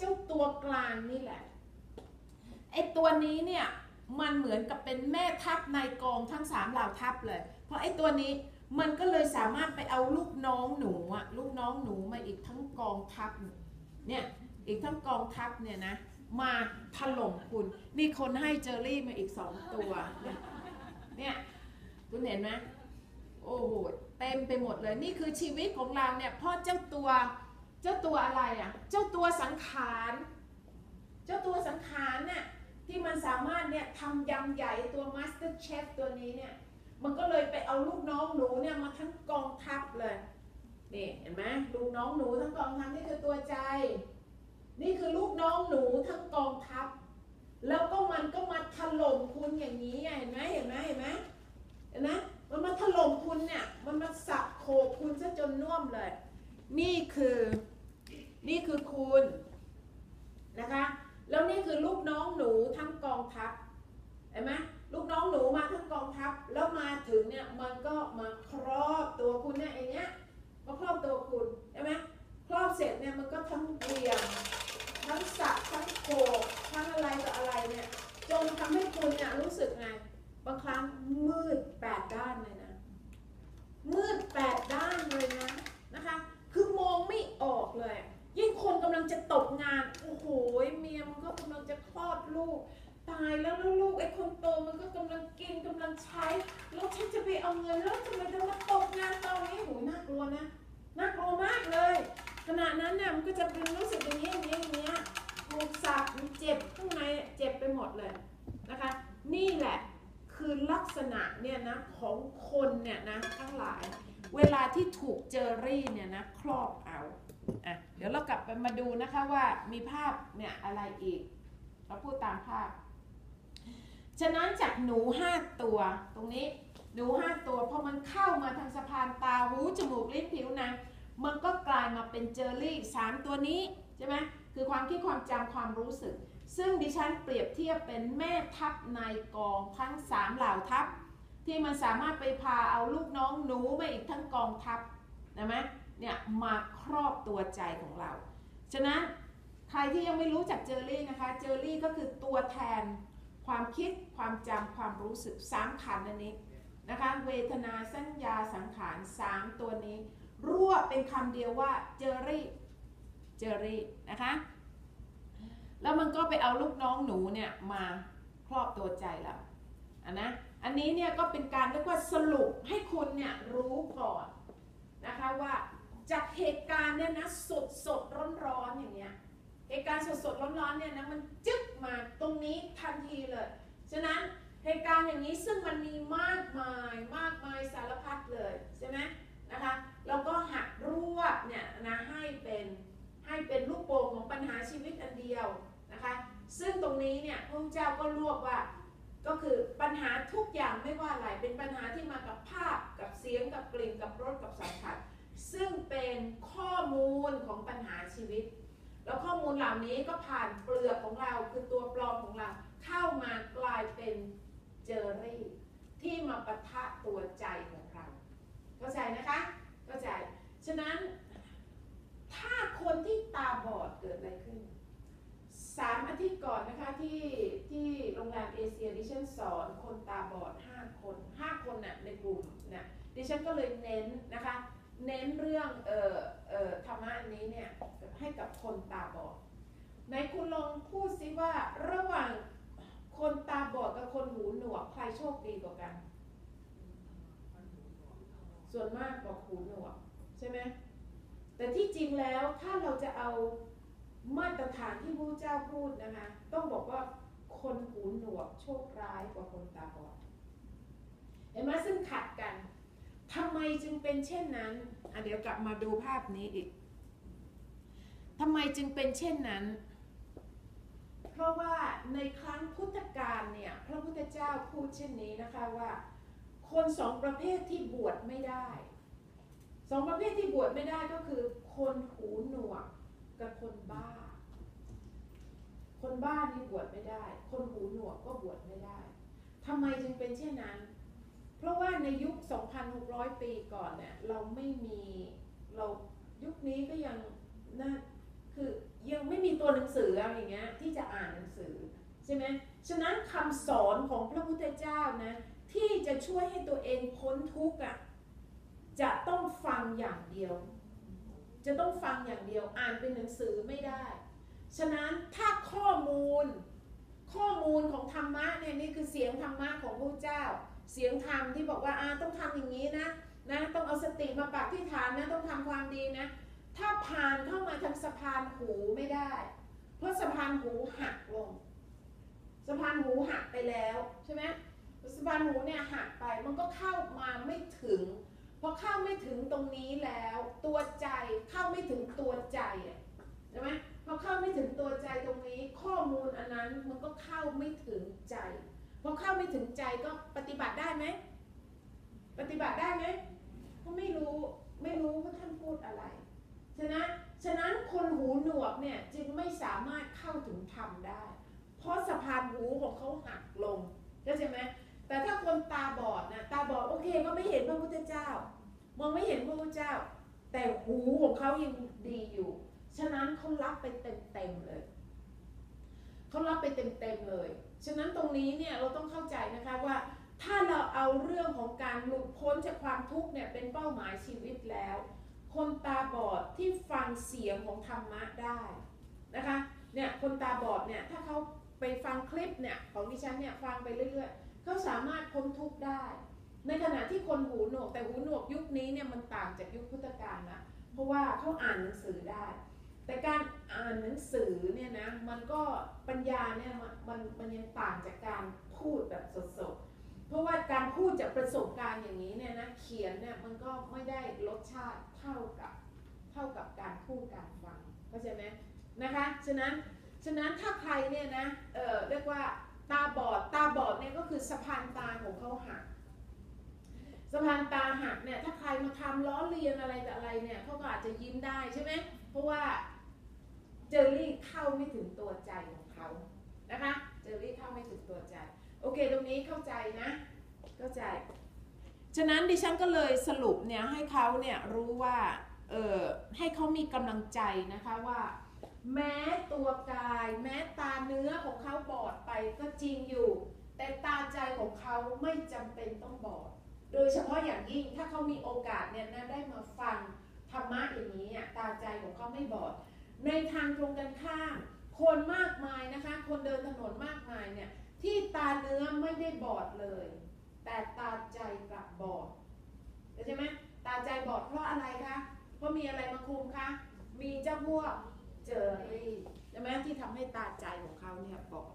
เจ้าตัวกลางนี่แหละไอ้ตัวนี้เนี่ยมันเหมือนกับเป็นแม่ทัพนายกองทั้ง3เหล่าทัพเลยเพราะไอ้ตัวนี้มันก็เลยสามารถไปเอาลูกน้องหนูอะลูกน้องหนูมาอีกทั้งกองทัพเนี่ยอีกทั้งกองทัพเนี่ยนะมาถล่มคุณนี่คนให้เจอรี่มาอีก2ตัวเนี่ยคุณเห็นไหมโอ้โหเต็มไปหมดเลยนี่คือชีวิตของเราเนี่ยเพราะเจ้าตัวอะไรอ่ะเจ้าตัวสังขารเนี่ยที่มันสามารถเนี่ยทำยำใหญ่ตัวมาสเตอร์เชฟตัวนี้เนี่ยมันก็เลยไปเอาลูกน้องหนูเนี่ยมาทั้งกองทัพเลยนี่เห็นไหมลูกน้องหนูทั้งกองทัพนี่คือตัวใจนี่คือลูกน้องหนูทั้งกองทัพแล้วก็มันก็มาถล่มคุณอย่างนี้เห็นไหมมันมาถล่มคุณเนี่ยมันมาสับโขกคุณซะจนน่วมเลยนี่คือคุณนะคะแล้วนี่คือลูกน้องหนูทั้งกองทัพเห็นไหมลูกน้องหนูมาทั้งกองทัพแล้วมาถึงเนี่ยมันก็มาครอบตัวคุณเนี่ยอย่างเงี้ยมาครอบตัวคุณเห็นไหมครอบเสร็จเนี่ยมันก็ทั้งเกลียงทั้งสับทั้งโขกทั้งอะไรต่ออะไรเนี่ยจนทำให้คุณเนี่ยรู้สึกไงบางครั้งมืด8 ด้านเลยนะมืด8 ด้านเลยนะคะคือมองไม่ออกเลยยิ่งคนกำลังจะตกงานโอ้โหเมียมันก็กำลังจะคลอดลูกตายแล้วลูกไอ้คนโตมันก็กำลังกินกำลังใช้แล้วฉันจะไปเอาเงินแล้วทำไมจะมาตกงานตอนนี้โหน่ากลัวนะน่ากลัวมากเลยขณะนั้นเนี่ยมันก็จะเป็นรู้สึกอย่างนี้ถูกสับมันเจ็บข้างในเจ็บไปหมดเลยนะคะนี่แหละคือลักษณะเนี่ยนะของคนเนี่ยนะทั้งหลายเวลาที่ถูกเจอรี่เนี่ยนะครอบเอาเดี๋ยวเรากลับไปมาดูนะคะว่ามีภาพเนี่ยอะไรอีกเราพูดตามภาพฉะนั้นจากหนู5ตัวตรงนี้หนู5ตัวพอมันเข้ามาทางสะพานตาหูจมูกลิ้นผิวหนังมันก็กลายมาเป็นเจอรี่3ตัวนี้ใช่ไหมคือความคิดความจำความรู้สึกซึ่งดิฉันเปรียบเทียบเป็นแม่ทัพนายกองทั้ง3เหล่าทัพที่มันสามารถไปพาเอาลูกน้องหนูมาอีกทั้งกองทัพนะไหมเนี่ยมาครอบตัวใจของเราฉะนั้นใครที่ยังไม่รู้จักเจอรี่นะคะเจอรี่ก็คือตัวแทนความคิดความจำความรู้สึก3ขันธ์อันนี้นะคะเวทนาสัญญาสังขาร3ตัวนี้รวบเป็นคำเดียวว่าเจอรี่นะคะแล้วมันก็ไปเอาลูกน้องหนูเนี่ยมาครอบตัวใจเราอันนี้เนี่ยก็เป็นการเรียกว่าสรุปให้คุณเนี่ยรู้ก่อนนะคะว่าจากเหตุการณ์เนี่ยนะสดร้อนอย่างเงี้ยเหตุการณ์สดร้อนเนี่ยนะมันจึ๊กมาตรงนี้ทันทีเลยฉะนั้นเหตุการณ์อย่างนี้ซึ่งมันมีมากมายสารพัดเลยใช่ไหมนะคะเราก็หักรวบเนี่ยนะให้เป็นลูกโป่งของปัญหาชีวิตอันเดียวนะคะซึ่งตรงนี้เนี่ยพระเจ้าก็รวบว่าก็คือปัญหาทุกอย่างไม่ว่าอะไรเป็นปัญหาที่มากับภาพกับเสียงกับกลิ่นกับรสกับสัมผัสซึ่งเป็นข้อมูลของปัญหาชีวิตแล้วข้อมูลเหล่านี้ก็ผ่านเปลือกของเราคือตัวปลอมของเราเข้ามากลายเป็นเจอรี่ที่มาปะทะตัวใจของเราเข้าใจนะคะเข้าใจฉะนั้นถ้าคนที่ตาบอดเกิดอะไรขึ้น3 อาทิตย์ก่อนนะคะที่โรงแรมเอเชียดิฉันสอนคนตาบอด5 คนน่ะในกลุ่มน่ะดิฉันก็เลยเน้นนะคะเน้นเรื่องธรรมะอันนี้เนี่ยให้กับคนตาบอดไหนคุณลองพูดซิว่าระหว่างคนตาบอดกับคนหูหนวกใครโชคดีกว่ากันส่วนมากบอกหูหนวกใช่ไหมแต่ที่จริงแล้วถ้าเราจะเอามาตรฐานที่พระเจ้าพูดนะคะต้องบอกว่าคนหูหนวกโชคร้ายกว่าคนตาบอดเห็นไหมซึ่งขัดกันทำไมจึงเป็นเช่นนั้นเดี๋ยวกลับมาดูภาพนี้อีกทำไมจึงเป็นเช่นนั้นเพราะว่าในครั้งพุทธกาลเนี่ยพระพุทธเจ้าพูดเช่นนี้นะคะว่าคน2 ประเภทที่บวชไม่ได้2 ประเภทที่บวชไม่ได้ก็คือคนหูหนวกกับคนบ้านี่บวชไม่ได้คนหูหนวกก็บวชไม่ได้ทำไมจึงเป็นเช่นนั้นเพราะว่าในยุค 2,600 ปีก่อนเนี่ยเราไม่มีเรายุคนี้ก็ยังคือยังไม่มีตัวหนังสืออะไรอย่างเงี้ยที่จะอ่านหนังสือใช่ไหมฉะนั้นคำสอนของพระพุทธเจ้านะที่จะช่วยให้ตัวเองพ้นทุกข์อ่ะจะต้องฟังอย่างเดียวจะต้องฟังอย่างเดียวอ่านเป็นหนังสือไม่ได้ฉะนั้นถ้าข้อมูลของธรรมะเนี่ยนี่คือเสียงธรรมะของพระเจ้าเสียงธรรมที่บอกว่าต้องทำอย่างนี้นะต้องเอาสติมาปักที่ฐานนะต้องทำความดีนะถ้าผ่านเข้ามาทางสะพานหูไม่ได้เพราะสะพานหูหักลงสะพานหูหักไปแล้วใช่ไหมสะพานหูเนี่ยหักไปมันก็เข้ามาไม่ถึงพอเข้าไม่ถึงตรงนี้แล้วตัวใจเข้าไม่ถึงตัวใจใช่ไหมพอเข้าไม่ถึงตัวใจตรงนี้ข้อมูลอันนั้นมันก็เข้าไม่ถึงใจพอเข้าไม่ถึงใจก็ปฏิบัติได้ไหมปฏิบัติได้ไหมก็ไม่รู้ว่าท่านพูดอะไรฉะนั้นคนหูหนวกเนี่ยจึงไม่สามารถเข้าถึงธรรมได้เพราะสะพานหูของเขาหักลงเข้าใจไหมแต่ถ้าคนตาบอดนะตาบอดโอเคก็ไม่เห็นพระพุทธเจ้ามองไม่เห็นพระพุทธเจ้าแต่หูของเขายังดีอยู่ฉะนั้นเขารับไปเต็มเลยเขารับไปเต็มเลยฉะนั้นตรงนี้เนี่ยเราต้องเข้าใจนะคะว่าถ้าเราเอาเรื่องของการหลุดพ้นจากความทุกข์เนี่ยเป็นเป้าหมายชีวิตแล้วคนตาบอดที่ฟังเสียงของธรรมะได้นะคะเนี่ยคนตาบอดเนี่ยถ้าเขาไปฟังคลิปเนี่ยของดิฉันเนี่ยฟังไปเรื่อยๆเขาสามารถพ้นทุกข์ได้ในขณะที่คนหูหนวกแต่หูหนวกยุคนี้เนี่ยมันต่างจากยุคพุทธกาลนะเพราะว่าเขาอ่านหนังสือได้แต่การอ่านหนังสือเนี่ยนะมันก็ปัญญาเนี่ยมันยังต่างจากการพูดแบบสดๆเพราะว่าการพูดจากประสบการณ์อย่างนี้เนี่ยนะเขียนเนี่ยมันก็ไม่ได้รสชาติเท่ากับการพูดการฟังเข้าใจไหมนะคะฉะนั้นถ้าใครเนี่ยนะเรียกว่าตาบอดเนี่ยก็คือสะพานตาของเขาหักสะพานตาหักเนี่ยถ้าใครมาทำล้อเลียนอะไรแต่อะไรเนี่ยเขาก็อาจจะยิ้มได้ใช่ไหมเพราะว่าเจอรี่เข้าไม่ถึงตัวใจของเขานะคะเจอรี่เข้าไม่ถึงตัวใจโอเคตรงนี้เข้าใจนะเข้าใจฉะนั้นดิฉันก็เลยสรุปเนี่ยให้เขาเนี่ยรู้ว่าให้เขามีกำลังใจนะคะว่าแม้ตัวกายแม้ตาเนื้อของเขาบอดไปก็จริงอยู่แต่ตาใจของเขาไม่จำเป็นต้องบอดโดยเฉพาะอย่างยิ่งถ้าเขามีโอกาสเนี่ยนะได้มาฟังธรรมะอย่างนี้ตาใจของเขาไม่บอดในทางตรงกันข้ามคนมากมายนะคะคนเดินถนนมากมายเนี่ยที่ตาเนื้อไม่ได้บอดเลยแต่ตาใจกลับบอดใช่ไหมตาใจบอดเพราะอะไรคะเพราะมีอะไรมาคุมคะมีเจ้าพวกเจอรี่ใช่ไหมที่ทำให้ตาใจของเขาเนี่ยบอด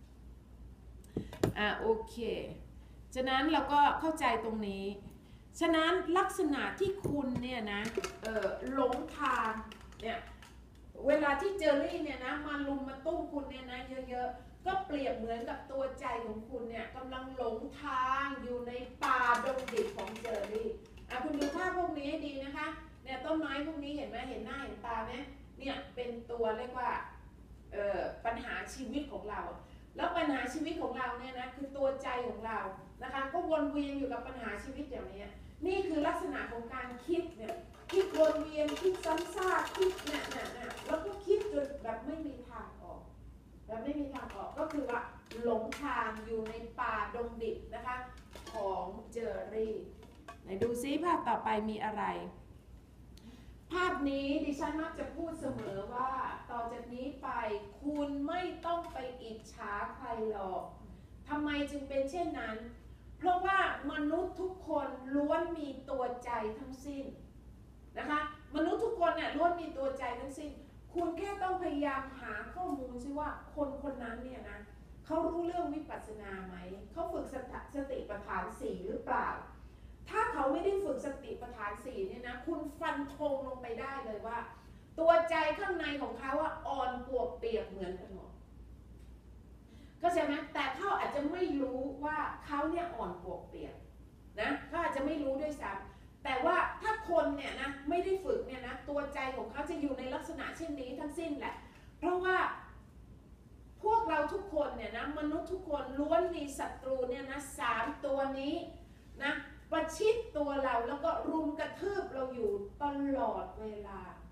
โอเคฉะนั้นเราก็เข้าใจตรงนี้ฉะนั้นลักษณะที่คุณเนี่ยนะหลงทางเนี่ยเวลาที่เจอรี่เนี่ยนะมาลุมมาตุ้มคุณเนี่ยนะเยอะๆก็เปรียบเหมือนกับตัวใจของคุณเนี่ยกำลังหลงทางอยู่ในป่าดงดิบของเจอรี่คุณดูภาพพวกนี้ให้ดีนะคะเนี่ยต้นไม้พวกนี้เห็นไหมเห็นหน้าเห็นตาไหมเนี่ยเป็นตัวเรียกว่าปัญหาชีวิตของเราแล้วปัญหาชีวิตของเราเนี่ยนะคือตัวใจของเรานะคะก็วนเวียนอยู่กับปัญหาชีวิตอย่างนี้นี่คือลักษณะของการคิดเนี่ยคิดวนเวียนคิดซ้ำซากคิดเนี่ยแล้วก็คิดจนแบบไม่มีทางออกก็คือว่าหลงทางอยู่ในป่าดงดิบนะคะของเจอรี่ไหนดูซิภาพต่อไปมีอะไรภาพนี้ดิฉันมักจะพูดเสมอว่าต่อจากนี้ไปคุณไม่ต้องไปอิจฉาใครหรอกทำไมจึงเป็นเช่นนั้นเพราะว่ามนุษย์ทุกคนล้วนมีตัวใจทั้งสิ้นนะคะมนุษย์ทุกคนเนี่ยล้วนมีตัวใจทั้งสิ้นคุณแค่ต้องพยายามหาข้อมูลซิว่าคนนั้นเนี่ยนะเขารู้เรื่องวิปัสสนาไหมเขาฝึกสติปัฏฐาน4หรือเปล่าถ้าเขาไม่ได้ฝึกสติปัฏฐาน4เนี่ยนะคุณฟันธงลงไปได้เลยว่าตัวใจข้างในของเขาอ่อนปวกเปียกเหมือนกันหมดเข้าใจไหมแต่เขาอาจจะไม่รู้ว่าเขาเนี่ยอ่อนปวกเปียกนะเขาอาจจะไม่รู้ด้วยซ้ำแต่ว่าถ้าคนเนี่ยนะไม่ได้ฝึกเนี่ยนะตัวใจของเขาจะอยู่ในลักษณะเช่นนี้ทั้งสิ้นแหละเพราะว่าพวกเราทุกคนเนี่ยนะมนุษย์ทุกคนล้วนมีศัตรูเนี่ยนะ3ตัวนี้นะประชิดตัวเราแล้วก็รุมกระทืบเราอยู่ตลอดเวลา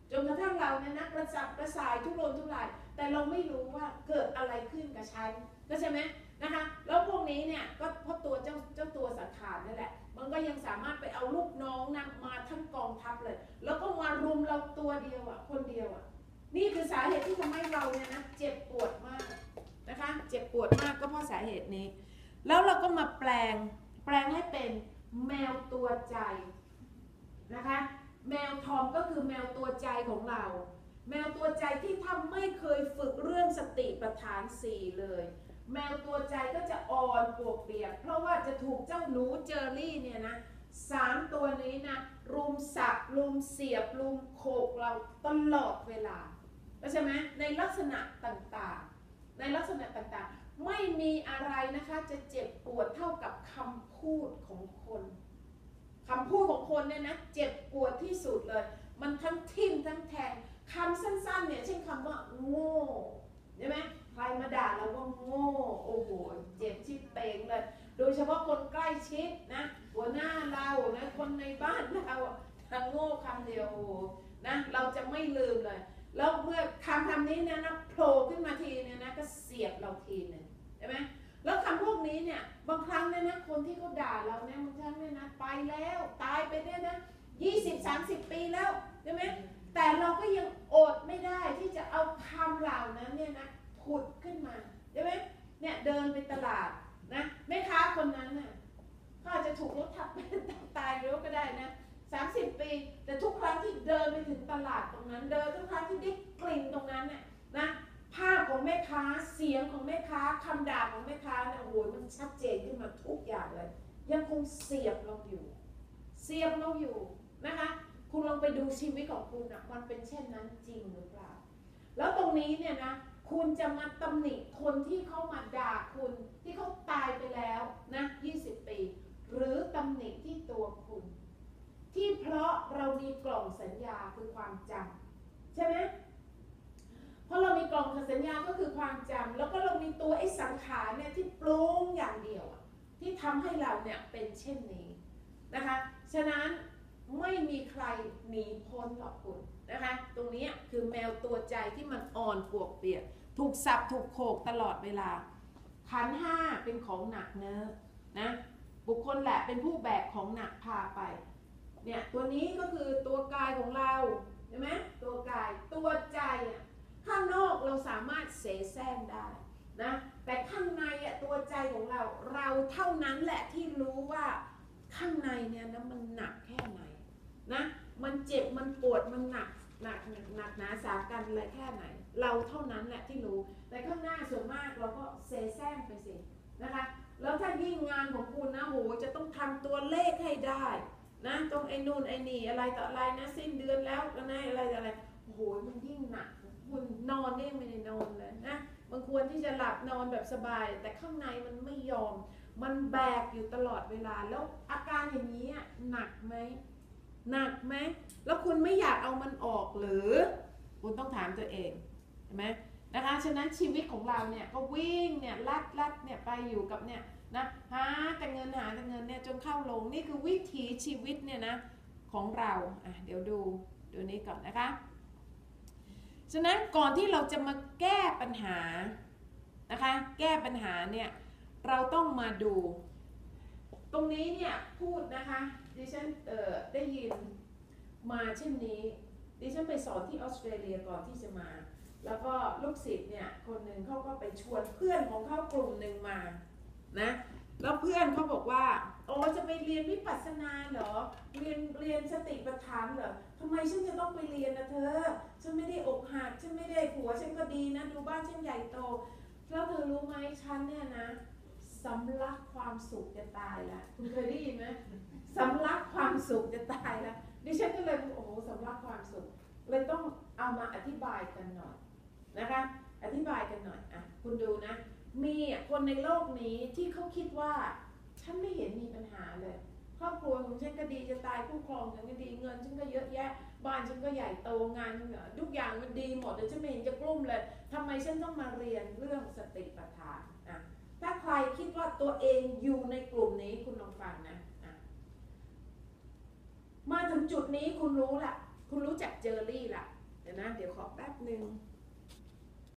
จนกระทั่งเราเนี่ยนะกระสับกระส่ายทุรนทุรายแต่เราไม่รู้ว่าเกิดอะไรขึ้นกับฉันก็ใช่ไหมนะคะแล้วพวกนี้เนี่ยก็เพราะตัวเจ้าตัวสังขารนั่นแหละมันก็ยังสามารถไปเอาลูกน้องนะมาทั้งกองทัพเลยแล้วก็มารุมเราตัวเดียวคนเดียวนี่คือสาเหตุที่ทำให้เราเนี่ยนะเจ็บปวดมากนะคะเจ็บปวดมากก็เพราะสาเหตุนี้แล้วเราก็มาแปลงให้เป็นแมวตัวใจนะคะแมวทอมก็คือแมวตัวใจของเราแมวตัวใจที่ทำไม่เคยฝึกเรื่องสติปัฏฐาน4เลยแมวตัวใจก็จะอ่อนปวกเปียกเพราะว่าจะถูกเจ้าหนูเจอรี่เนี่ยนะ3ตัวนี้นะรุมสับรุมเสียบรุมโขกเราตลอดเวลาใช่ไหมในลักษณะต่างๆไม่มีอะไรนะคะจะเจ็บปวดเท่ากับคำพูดของคนเนี่ยนะเจ็บปวดที่สุดเลยมันทั้งทิ่มทั้งแทงคำสั้นๆเนี่ยเช่นคำว่าโง่ใช่ไหมใครมาด่าเราว่าโง่โอ้โหเจ็บชิบเป่งเลยโดยเฉพาะคนใกล้ชิดนะหัวหน้าเรานะคนในบ้านเราทั้งโง่คำเดียวโอ้โหนะเราจะไม่ลืมเลยแล้วเมื่อคำนี้เนี่ยนะโผล่ขึ้นมาทีเนี่ยนะก็เสียบเราทีนึงใช่ไหมแล้วคำพวกนี้เนี่ยบางครั้งเนี่ยนะคนที่เขาด่าเราเนี่ยบางครั้งเนี่ยนะไปแล้วตายไปเนี่ยนะ20-30 ปีแล้วใช่ไหมแต่เราก็ยังอดไม่ได้ที่จะเอาคำเหล่านั้นเนี่ยนะผุดขึ้นมาใช่ไหมเนี่ยเดินไปตลาดนะแม่ค้าคนนั้นน่ะเขาอาจจะถูกรถทับตายแล้วก็ได้นะ30 ปีแต่ทุกครั้งที่เดินไปถึงตลาดตรงนั้นเดินทุกครั้งที่ได้กลิ่นตรงนั้นเนี่ยนะภาพของแม่ค้าเสียงของแม่ค้าคำด่าของแม่ค้าเนี่ยโอ้โหมันชัดเจนขึ้นมาทุกอย่างเลยยังคงเสียบเราอยู่นะคะคุณลองไปดูชีวิตของคุณอ่ะมันเป็นเช่นนั้นจริงหรือเปล่าแล้วตรงนี้เนี่ยนะคุณจะมาตำหนิคนที่เขามาด่าคุณที่เขาตายไปแล้วนะ20 ปีหรือตำหนิที่ตัวคุณที่เพราะเรามีกล่องสัญญาคือความจำใช่ไหมเพราะเรามีกล่องสัญญาก็คือความจำแล้วก็เรามีตัวไอ้สังขารเนี่ยที่ปรุงอย่างเดียวที่ทำให้เราเนี่ยเป็นเช่นนี้นะคะฉะนั้นไม่มีใครหนีพ้นหรอกคุณนะคะตรงนี้คือแมวตัวใจที่มันอ่อนปวกเปียกถูกสับถูกโขกตลอดเวลาขันธ์5เป็นของหนักเนื้อนะบุคคลแหละเป็นผู้แบกของหนักพาไปเนี่ยตัวนี้ก็คือตัวกายของเราใช่ไหมตัวกายตัวใจข้างนอกเราสามารถเสแสร้งได้นะแต่ข้างในตัวใจของเราเท่านั้นแหละที่รู้ว่าข้างในเนี่ยนะมันหนักแค่ไหนนะมันเจ็บมันปวดมันหนักหนาสากันอะไรแค่ไหนเราเท่านั้นแหละที่รู้แต่ข้างหน้าส่วนมากเราก็เสแสร้งไปสินะคะแล้วถ้ายิ่งงานของคุณนะโหจะต้องทำตัวเลขให้ได้นะต้องไอ้นู่นไอ้นี่อะไรต่ออะไรนะสิ้นเดือนแล้วก็นะอะไรโอ้โหมันยิ่งหนักคุณนอนเนี่ยไม่ได้นอนเลยนะบางควรที่จะหลับนอนแบบสบายแต่ข้างในมันไม่ยอมมันแบกอยู่ตลอดเวลาแล้วอาการอย่างนี้หนักไหมแล้วคุณไม่อยากเอามันออกหรือคุณต้องถามตัวเองใช่ไหมนะคะฉะนั้นชีวิตของเราเนี่ยก็วิ่งเนี่ยลัดเนี่ยไปอยู่กับเนี่ยนะหาแต่เงินเนี่ยจนเข้าลงนี่คือวิถีชีวิตเนี่ยนะของเราเดี๋ยวดูนี้ก่อนนะคะฉะนั้นก่อนที่เราจะมาแก้ปัญหานะคะแก้ปัญหาเนี่ยเราต้องมาดูตรงนี้เนี่ยพูดนะคะดิฉันได้ยินมาเช่นนี้ดิฉันไปสอนที่ออสเตรเลียก่อนที่จะมาแล้วก็ลูกศิษย์เนี่ยคนหนึ่งเขาก็ไปชวนเพื่อนของเขากลุ่มหนึ่งมานะแล้วเพื่อนเขาบอกว่าโอ้จะไปเรียนวิปัสสนาเหรอเรียนสติปัฏฐานเหรอทำไมฉันจะต้องไปเรียนนะเธอฉันไม่ได้อกหักฉันไม่ได้ผัวฉันก็ดีนะดูบ้านฉันใหญ่โตแล้วเธอรู้ไหมฉันเนี่ยนะสำลักความสุขจะตายละคุณเคยได้ยินไหมสำลักความสุขจะตายละดิฉันก็เลยโอ้โหสำลักความสุขเลยต้องเอามาอธิบายกันหน่อยนะคะอธิบายกันหน่อยคุณดูนะมีคนในโลกนี้ที่เขาคิดว่าฉันไม่เห็นมีปัญหาเลยครอบครัวของฉันก็ดีจะตายคู่ครองฉันก็ดีเงินฉันก็เยอะแยะบ้านฉันก็ใหญ่โตงานทุกอย่างมันดีหมดแต่ฉันไม่เห็นจะกลุ้มเลยทำไมฉันต้องมาเรียนเรื่องสติปัฏฐานถ้าใครคิดว่าตัวเองอยู่ในกลุ่มนี้คุณลองฟังนะมาถึงจุดนี้คุณรู้ละคุณรู้จักเจอรี่ละดี๋ยวนะเดี๋ยวขอแป๊บหนึ่ง